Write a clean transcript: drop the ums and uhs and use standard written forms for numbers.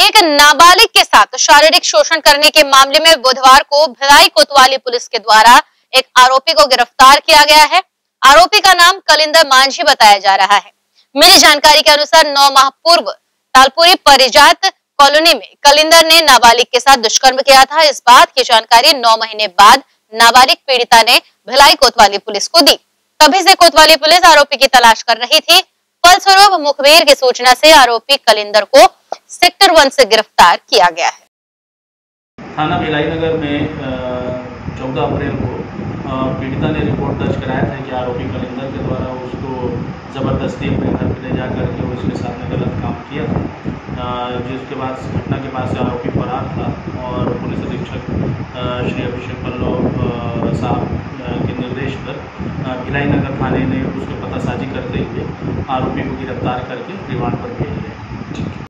एक नाबालिग के साथ शारीरिक शोषण करने के मामले में बुधवार को भिलाई कोतवाली पुलिस के द्वारा एक आरोपी को गिरफ्तार किया गया है। आरोपी का नाम कलिंदर मांझी बताया जा रहा है। मिली जानकारी के अनुसार 9 माह पूर्व तालपुरी परिजात कॉलोनी में कलिंदर ने नाबालिग के साथ दुष्कर्म किया था। इस बात की जानकारी 9 महीने बाद नाबालिग पीड़िता ने भिलाई कोतवाली पुलिस को दी। तभी से कोतवाली पुलिस आरोपी की तलाश कर रही थी। फलस्वरूप मुखबिर की सूचना से आरोपी कलिंदर को सेक्टर 1 से गिरफ्तार किया गया है। थाना भिलाई नगर में 14 अप्रैल को पीड़िता ने रिपोर्ट दर्ज कराया था कि आरोपी कलिंदर के द्वारा उसको जबरदस्ती अपने घर पर ले जा करके उसके साथ में गलत काम किया था। जिसके बाद घटना के बाद से आरोपी फरार था और पुलिस अधीक्षक श्री अभिषेक पल्लव साहब के निर्देश पर भिलाई नगर थाने ने उसके पतासाजी करते हुए आरोपी को गिरफ्तार करके रिमांड पर भेज दिया।